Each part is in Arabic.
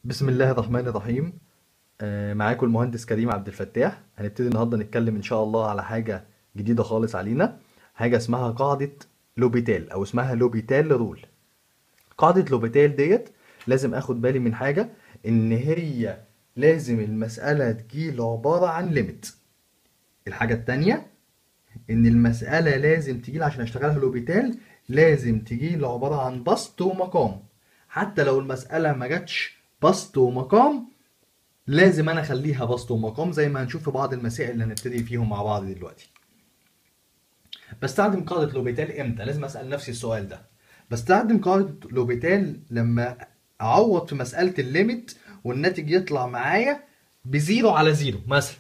بسم الله الرحمن الرحيم. معاكم المهندس كريم عبد الفتاح. هنبتدي النهارده نتكلم ان شاء الله على حاجه جديده خالص علينا، حاجه اسمها قاعده لوبيتال او اسمها لوبيتال رول. قاعده لوبيتال ديت لازم اخد بالي من حاجه، ان هي لازم المساله تجيله عباره عن ليميت. الحاجه التانيه ان المساله لازم تجيلي عشان اشتغلها لوبيتال، لازم تجيلي عباره عن بسط ومقام. حتى لو المساله ما جاتش بسط ومقام، لازم انا اخليها بسط ومقام زي ما هنشوف في بعض المسائل اللي هنبتدي فيهم مع بعض دلوقتي. بستخدم قاعدة لوبيتال امتى؟ لازم اسأل نفسي السؤال ده. بستخدم قاعدة لوبيتال لما اعوض في مسألة الليميت والناتج يطلع معايا بزيرو على زيرو مثلا،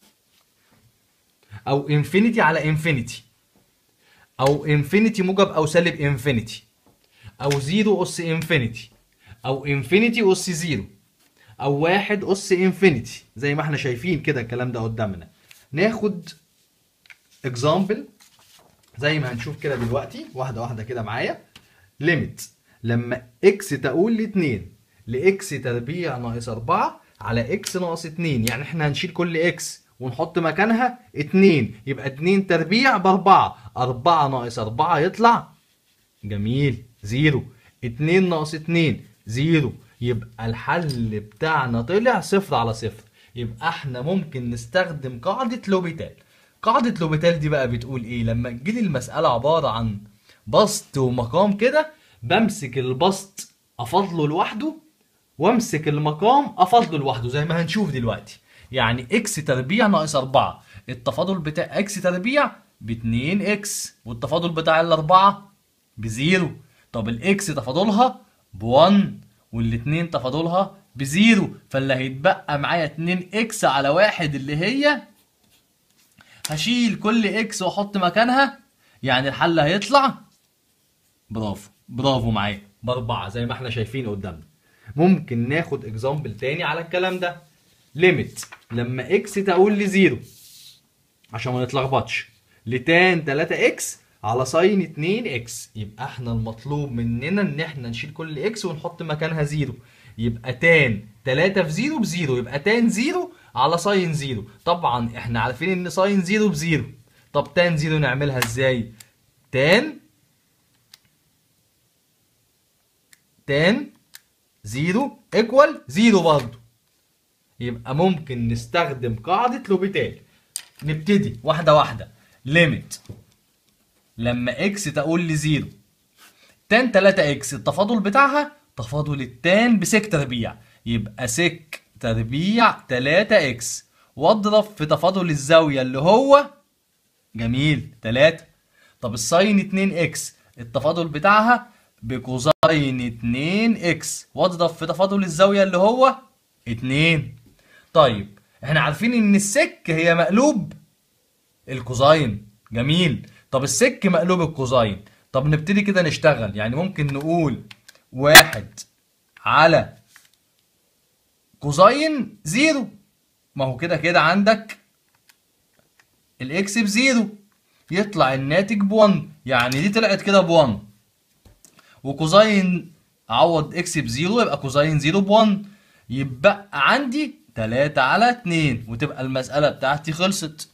او انفينيتي على انفينيتي، او انفينيتي موجب او سالب انفينيتي، او زيرو اس انفينيتي، او انفينيتي اس زيرو، او واحد اس انفينيتي، زي ما احنا شايفين كده الكلام ده قدامنا. ناخد اكزامبل زي ما هنشوف كده دلوقتي واحده واحده كده معايا. ليميت لما اكس تقول ل 2 لاكس تربيع ناقص 4 على اكس ناقص 2، يعني احنا هنشيل كل اكس ونحط مكانها 2، يبقى 2 تربيع ب 4، 4 ناقص 4 يطلع جميل زيرو، 2 ناقص 2 زيرو، يبقى الحل بتاعنا طلع صفر على صفر. يبقى احنا ممكن نستخدم قاعدة لوبيتال. قاعدة لوبيتال دي بقى بتقول ايه؟ لما تجيلي المسألة عبارة عن بسط ومقام كده، بمسك البسط افضله لوحده وامسك المقام افضله لوحده زي ما هنشوف دلوقتي. يعني اكس تربيع ناقص 4، التفاضل بتاع اكس تربيع ب 2 اكس، والتفاضل بتاع الاربعة بزيرو. طب الاكس تفاضلها بوان، والاتنين تفاضلها بزيرو، فاللي هيتبقى معايا 2 اكس على واحد اللي هي هشيل كل اكس واحط مكانها، يعني الحل هيطلع برافو برافو معايا باربعة زي ما احنا شايفين قدامنا. ممكن ناخد اكزامبل تاني على الكلام ده. ليميت لما اكس تقول لي زيرو عشان ما نتلخبطش لتان 3 اكس على ساين 2 اكس، يبقى احنا المطلوب مننا ان احنا نشيل كل اكس ونحط مكانها زيرو، يبقى تان 3 في زيرو بزيرو، يبقى تان زيرو على ساين زيرو. طبعا احنا عارفين ان ساين زيرو بزيرو. طب تان زيرو نعملها ازاي؟ تان تان زيرو ايكوال زيرو برضه. يبقى ممكن نستخدم قاعدة لوبيتال. نبتدي واحدة واحدة. ليميت لما اكس تقول لي زيرو، تان 3 اكس التفاضل بتاعها تفاضل التان بسك تربيع، يبقى سك تربيع 3 اكس، واضرب في تفاضل الزاوية اللي هو جميل 3. طب الساين 2 اكس التفاضل بتاعها بكوزاين 2 اكس، واضرب في تفاضل الزاوية اللي هو 2. طيب احنا عارفين ان السك هي مقلوب الكوزاين، جميل. طب السك مقلوب الكوزاين، طب نبتدي كده نشتغل. يعني ممكن نقول واحد على كوزاين زيرو، ما هو كده كده عندك الاكس بزيرو، يطلع الناتج بون، يعني دي طلعت كده بون، وكوزاين عوض اكس بزيرو يبقى كوزاين زيرو بون، يبقى عندي 3 على 2 وتبقى المسألة بتاعتي خلصت.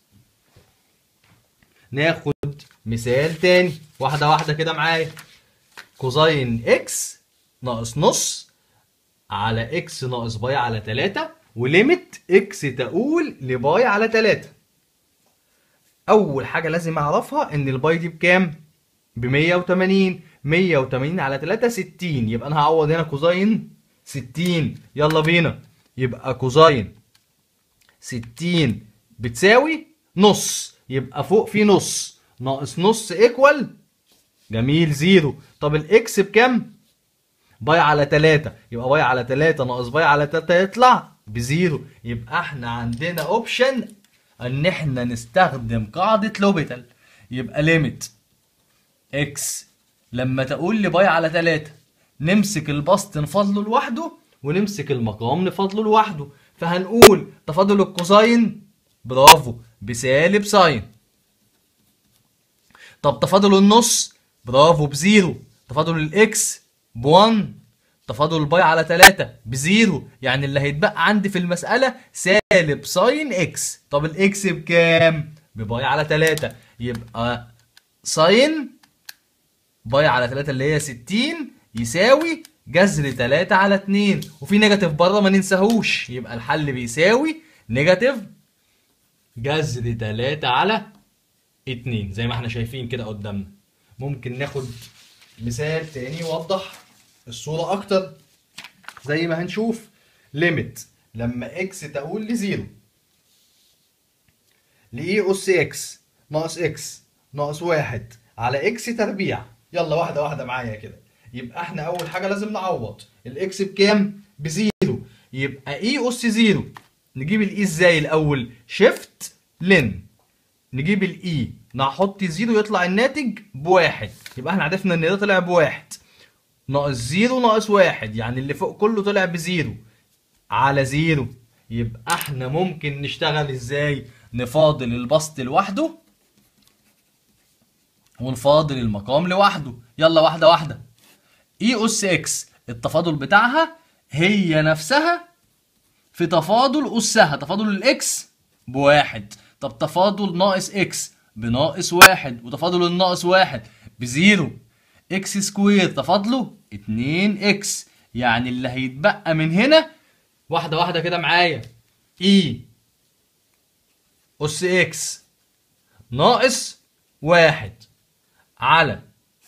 ناخد مثال تاني واحدة واحدة كده معايا. كوزاين اكس ناقص نص على اكس ناقص باي على 3، وليميت اكس تقول لباي على 3. اول حاجة لازم اعرفها ان الباي دي بكام؟ ب 180. 180 على 3 60، يبقى انا هعوض هنا كوزاين 60. يلا بينا. يبقى كوزاين 60 بتساوي نص، يبقى فوق في نص ناقص نص ايكوال جميل زيرو. طب الاكس بكام؟ باي على 3، يبقى باي على 3 ناقص باي على 3 يطلع بزيرو. يبقى احنا عندنا اوبشن ان احنا نستخدم قاعدة لوبيتال. يبقى ليميت اكس لما تقول لي باي على 3، نمسك البسط نفضله لوحده ونمسك المقام نفضله لوحده، فهنقول تفاضل الكوساين برافو بسالب ساين. طب تفاضل النص برافو بزيرو. تفاضل الاكس ب1. تفاضل الباي على 3 بزيرو، يعني اللي هيتبقى عندي في المسألة سالب ساين اكس. طب الاكس بكام؟ بباي على 3، يبقى ساين باي على 3 اللي هي 60 يساوي جذر 3 على 2، وفي نيجاتيف بره ما ننساهوش، يبقى الحل بيساوي نيجاتيف جذر 3 على 2 زي ما احنا شايفين كده قدامنا. ممكن ناخد مثال تاني يوضح الصورة أكتر زي ما هنشوف. ليميت لما اكس تقول لزيرو لإيه أس اكس ناقص اكس ناقص واحد على اكس تربيع. يلا واحدة واحدة معايا كده. يبقى احنا أول حاجة لازم نعوض الإكس بكام؟ بزيرو. يبقى إيه أس زيرو؟ نجيب الإي إزاي الأول؟ شيفت لن. نجيب الإي نحط زيرو يطلع الناتج بواحد. يبقى احنا عرفنا إن ده طلع بواحد ناقص زيرو ناقص واحد، يعني اللي فوق كله طلع بزيرو على زيرو. يبقى احنا ممكن نشتغل ازاي؟ نفاضل البسط لوحده ونفاضل المقام لوحده. يلا واحدة واحدة. اي اس اكس التفاضل بتاعها هي نفسها في تفاضل اسها، تفاضل الاكس بواحد. طب تفاضل ناقص اكس بناقص واحد، وتفاضل الناقص واحد بزيرو. اكس سكوير تفاضله 2 اكس، يعني اللي هيتبقى من هنا واحدة واحدة كده معايا اي اس اكس ناقص واحد على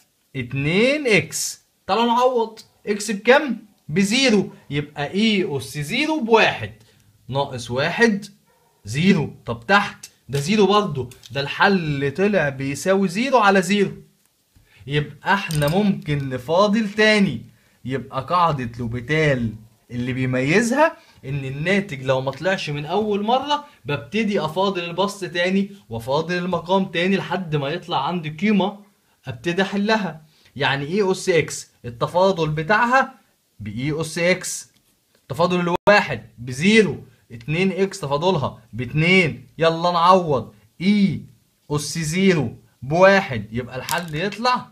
2 اكس. تعالوا نعوض. اكس بكام؟ بزيرو، يبقى اي اس زيرو بواحد ناقص واحد زيرو. طب تحت ده زيرو برضه، ده الحل طلع بيساوي زيرو على زيرو. يبقى احنا ممكن نفاضل تاني. يبقى قاعدة لوبيتال اللي بيميزها ان الناتج لو ما طلعش من اول مرة ببتدي افاضل البسط تاني وافاضل المقام تاني لحد ما يطلع عندي قيمة ابتدي احلها. يعني ايه اس اكس التفاضل بتاعها باي اس اكس، تفاضل الواحد بزيرو، 2 اكس تفاضلها باتنين. يلا نعوض. اي اس زيرو بواحد، يبقى الحل يطلع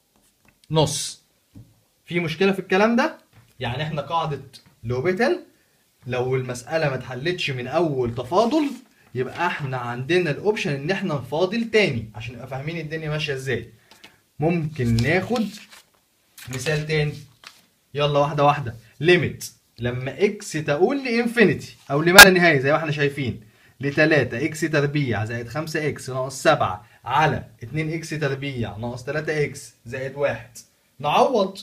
نص. في مشكلة في الكلام ده؟ يعني احنا قاعدة لوبيتال لو المسألة ما اتحلتش من أول تفاضل يبقى احنا عندنا الأوبشن إن احنا نفاضل تاني عشان نبقى فاهمين الدنيا ماشية ازاي. ممكن ناخد مثال تاني. يلا واحدة واحدة. ليميت لما اكس تقول لانفينيتي أو لما لا نهاية زي ما احنا شايفين لتلاتة اكس تربيع زائد 5 اكس ناقص 7 على 2 اكس تربيع ناقص 3 اكس زائد 1. نعوض.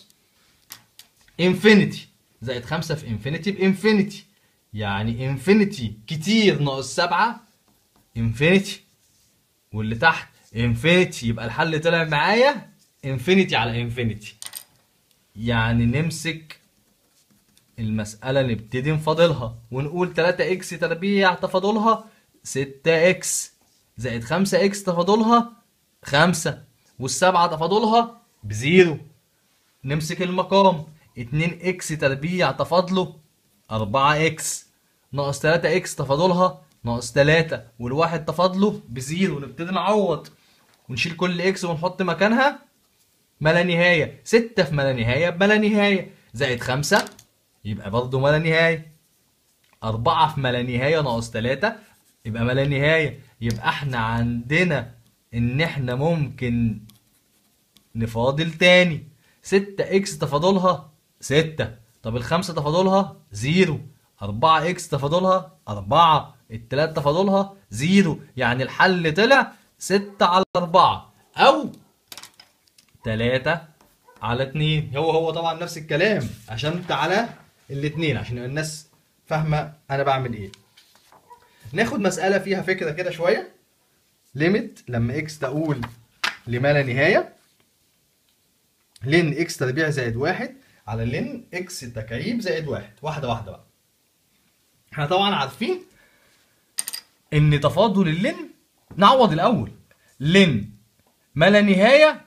انفينيتي زائد 5 في انفينيتي بانفينيتي، يعني انفينيتي كتير ناقص 7 انفينيتي، واللي تحت انفينيتي. يبقى الحل طلع معايا انفينيتي على انفينيتي. يعني نمسك المسألة نبتدي نفاضلها ونقول 3 اكس تربيع تفاضلها 6 اكس زائد 5 اكس تفاضلها 5 والسبعة تفاضلها بزيرو. نمسك المقام 2 اكس تربيع تفاضله 4 اكس ناقص 3 اكس تفاضلها ناقص 3 والواحد تفاضله بزيرو. نبتدي نعوض ونشيل كل اكس ونحط مكانها ما لا نهاية. 6 في ما لا نهاية بما لا نهاية زائد 5 يبقى برضه ما لا نهاية. 4 في ما لا نهاية ناقص 3 يبقى ما لا نهاية. يبقى احنا عندنا ان احنا ممكن نفاضل تاني. 6 اكس تفاضلها 6، طب الخمسة تفاضلها 0، 4 اكس تفاضلها 4، التلاتة تفاضلها 0، يعني الحل طلع 6 على 4 او 3 على 2. هو طبعا نفس الكلام عشان على الاتنين عشان الناس فاهمة انا بعمل ايه. ناخد مسألة فيها فكرة كده شوية. ليميت لما اكس تقول لما لا نهاية لن اكس تربيع زائد 1 على لن اكس تكعيب زائد 1. واحدة واحدة بقى. احنا طبعا عارفين ان تفاضل اللن نعوض الاول. لن ما لا نهاية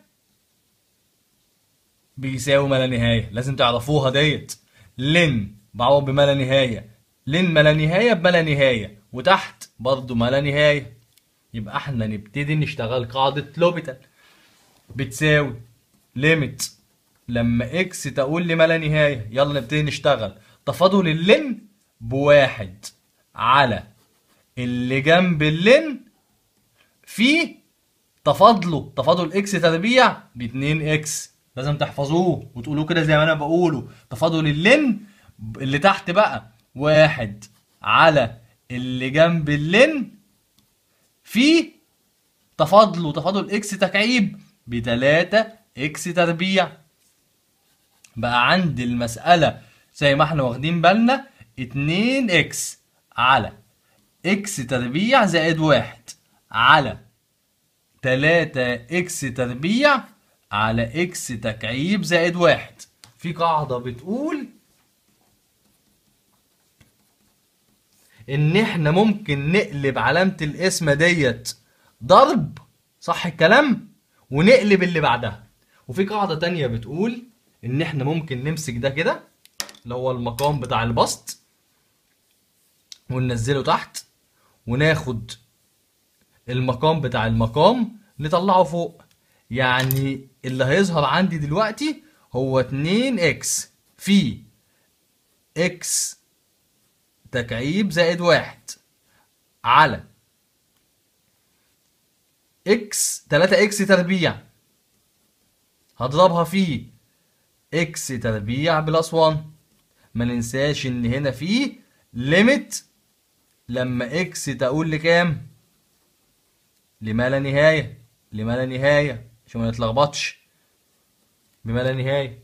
بيساوي ما لا نهاية، لازم تعرفوها ديت. لن بعوض بما لا نهاية، لن ما لا نهاية بما لا نهاية، وتحت برضه ما لا نهاية. يبقى احنا نبتدي نشتغل قاعدة لوبيتال بتساوي ليميت لما اكس تقول لما لا نهاية. يلا نبتدي نشتغل. تفاضل اللن بواحد على اللي جنب اللن في تفاضل اكس تربيع باتنين اكس. لازم تحفظوه وتقولوه كده زي ما انا بقوله. تفاضل اللن اللي تحت بقى واحد على اللي جنب اللن في تفاضل اكس تكعيب بتلاتة اكس تربيع. بقى عندي المسألة زي ما احنا واخدين بالنا 2 اكس على اكس تربيع زائد واحد على 3 اكس تربيع على اكس تكعيب زائد واحد. في قاعدة بتقول ان احنا ممكن نقلب علامة القسمة ديت ضرب، صح الكلام، ونقلب اللي بعدها. وفي قاعدة تانية بتقول ان احنا ممكن نمسك ده كده اللي هو المقام بتاع البسط وننزله تحت، وناخد المقام بتاع المقام نطلعه فوق. يعني اللي هيظهر عندي دلوقتي هو 2 اكس في اكس تكعيب زائد واحد على اكس 3 اكس تربيع هضربها في اكس تربيع بلس 1. ما ننساش ان هنا في ليميت لما اكس تقول لكام؟ لما لا نهاية. لما لا نهاية عشان ما نتلخبطش بما لا نهاية.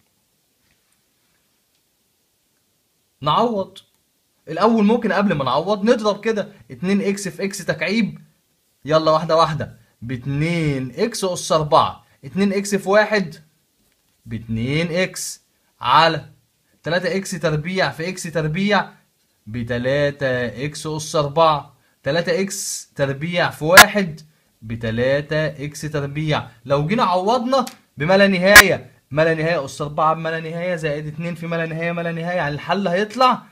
نعوض الاول. ممكن قبل ما نعوض نضرب كده 2 اكس في اكس تكعيب. يلا واحدة واحدة. ب 2 اكس اس 4. 2 اكس في واحد ب 2 اكس على 3 اكس تربيع في اكس تربيع ب 3 اكس اس 4. 3 اكس تربيع في واحد ب 3 اكس تربيع. لو جينا عوضنا بما لا نهاية، ما لا نهاية اس 4 بما لا نهاية زائد 2 في ما لا نهاية ما لا نهاية، يعني الحل هيطلع.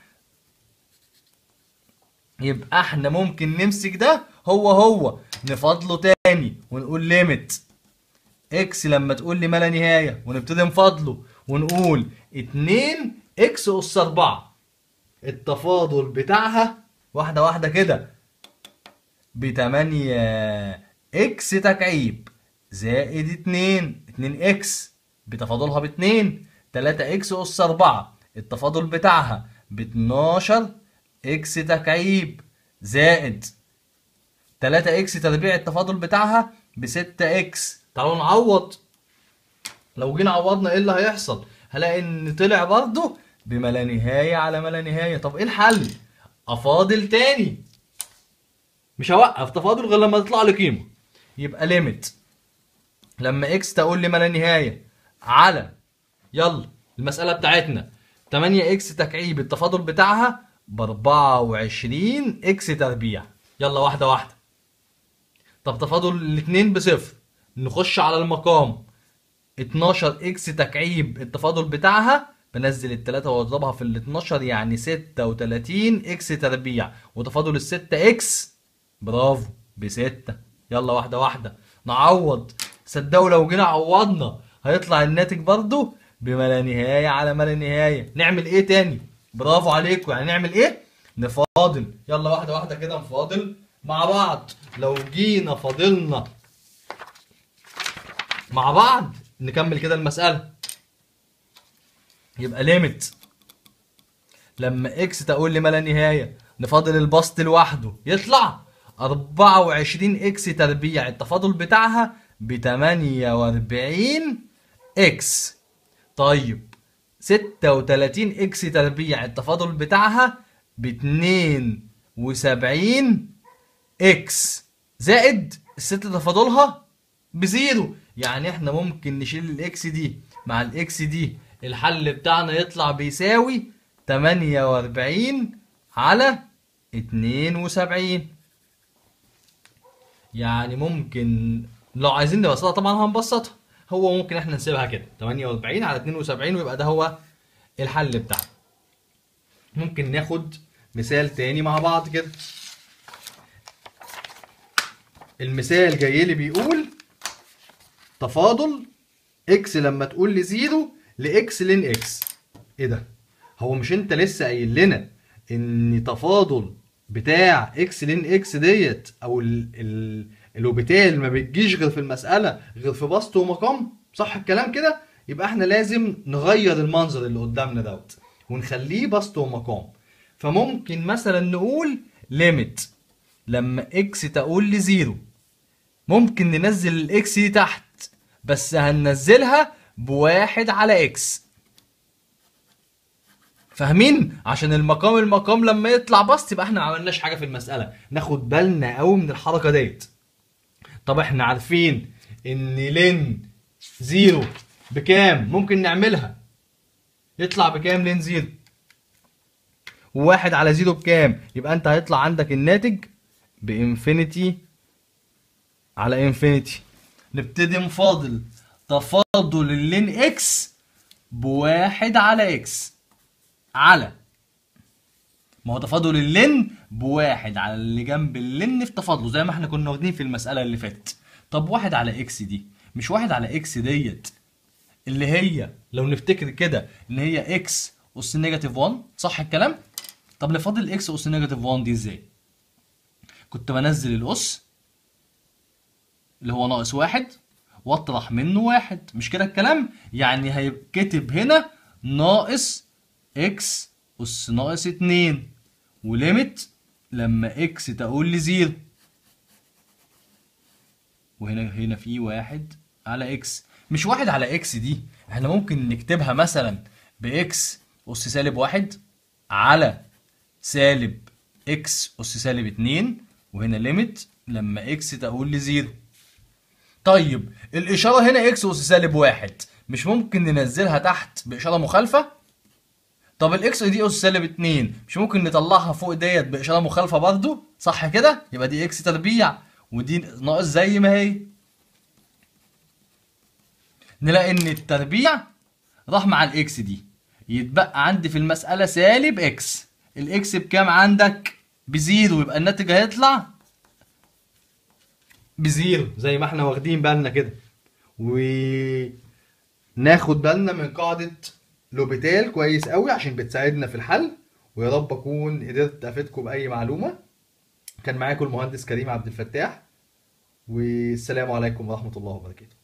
يبقى احنا ممكن نمسك ده هو نفضله تاني ونقول ليميت اكس لما تقول لي ما لا نهاية، ونبتدي نفضله ونقول 2 اكس اس 4 التفاضل بتاعها واحدة واحدة كده ب 8 اكس تكعيب زائد 2 اكس بتفاضلها ب 2. 3 اكس اس 4 التفاضل بتاعها ب 12 اكس تكعيب زائد 3 اكس تربيع التفاضل بتاعها ب 6 اكس. تعالوا نعوض. لو جينا عوضنا ايه اللي هيحصل؟ هلاقي ان طلع برضه بما لا نهاية على ما لا نهاية. طب ايه الحل؟ افاضل تاني، مش هوقف تفاضل غير لما تطلع لي قيمة. يبقى ليميت لما اكس تقول لي ما لا نهاية على، يلا المسألة بتاعتنا 8 اكس تكعيب التفاضل بتاعها ب 24 اكس تربيع. يلا واحدة واحدة. طب تفاضل الاتنين بصفر، نخش على المقام 12 اكس تكعيب التفاضل بتاعها بنزل التلاتة واضربها في ال 12 يعني 36 اكس تربيع، وتفاضل الستة اكس برافو ب6. يلا واحدة واحدة نعوض. صدقوا لو جينا عوضنا هيطلع الناتج برضو بما لا نهاية على ما لا نهاية. نعمل ايه تاني؟ برافو عليكم. يعني نعمل ايه؟ نفاضل. يلا واحدة واحدة كده نفاضل مع بعض. لو جينا فاضلنا مع بعض نكمل كده المسألة. يبقى ليميت لما اكس تقول لي ما لا نهاية نفاضل البسط لوحده يطلع 24 اكس تربيع التفاضل بتاعها ب 48 اكس. طيب 36 اكس تربيع التفاضل بتاعها ب 72 اكس زائد الستة تفاضلها بزيرو. يعني احنا ممكن نشيل الاكس دي مع الاكس دي، الحل بتاعنا يطلع بيساوي 48 على 72. يعني ممكن لو عايزين نبسطها طبعا هنبسطها. هو ممكن احنا نسيبها كده 48 على 72 ويبقى ده هو الحل بتاعنا. ممكن ناخد مثال تاني مع بعض كده. المثال جاي لي بيقول تفاضل اكس لما تقول لي 0 لاكس لين اكس. ايه ده؟ هو مش انت لسه قايل لنا ان تفاضل بتاع اكس لين اكس ديت او الاوبيتال ما بتجيش غير في المساله غير في بسط ومقام؟ صح الكلام كده؟ يبقى احنا لازم نغير المنظر اللي قدامنا دوت ونخليه بسط ومقام. فممكن مثلا نقول ليميت لما اكس تقول لي 0. ممكن ننزل الاكس دي تحت، بس هننزلها بواحد على اكس. فاهمين؟ عشان المقام لما يطلع بسط يبقى احنا ما عملناش حاجه في المساله. ناخد بالنا قوي من الحركه ديت. طب احنا عارفين ان لين 0 بكام؟ ممكن نعملها يطلع بكام لين 0؟ وواحد على 0 بكام؟ يبقى انت هيطلع عندك الناتج بانفينيتي على انفينيتي. نبتدي نفاضل تفاضل اللين اكس بواحد على اكس على، ما هو تفاضل اللين بواحد على اللي جنب اللين في تفاضله زي ما احنا كنا واخدين في المسألة اللي فاتت. طب واحد على اكس دي مش واحد على اكس ديت اللي هي لو نفتكر كده ان هي اكس اس نيجاتيف 1، صح الكلام؟ طب نفاضل اكس اس نيجاتيف 1 دي ازاي؟ كنت بنزل الاس اللي هو ناقص واحد واطرح منه واحد، مش كده الكلام؟ يعني هيتكتب هنا ناقص اكس اس ناقص 2 وليميت لما اكس تقول لي 0، وهنا في واحد على اكس. مش واحد على اكس دي احنا ممكن نكتبها مثلا باكس اس سالب واحد على سالب اكس اس سالب 2، وهنا ليميت لما اكس تقول لي 0. طيب الاشاره هنا اكس اس سالب واحد مش ممكن ننزلها تحت باشاره مخالفه؟ طب الاكس دي اس سالب 2 مش ممكن نطلعها فوق ديت باشاره مخالفه برضه؟ صح كده؟ يبقى دي اكس تربيع ودي ناقص زي ما هي. نلاقي ان التربيع راح مع الاكس دي، يتبقى عندي في المساله سالب اكس. الاكس بكام عندك؟ بزيرو، يبقى الناتج هيطلع بزيرو زي ما احنا واخدين بالنا كده. وناخد بالنا من قاعده لوبيتال كويس قوي عشان بتساعدنا في الحل. ويا رب اكون قدرت افيدكم باي معلومه. كان معاكم المهندس كريم عبد الفتاح، والسلام عليكم ورحمه الله وبركاته.